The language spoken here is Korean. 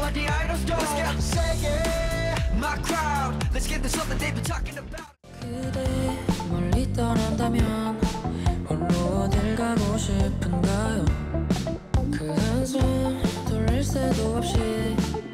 are the idols, let's get say it. My crowd, let's get this something they've been talking about. 그대 멀리 떠난다면 홀로 어딜 가고 싶은가요? 그 한숨 돌릴 새도 없이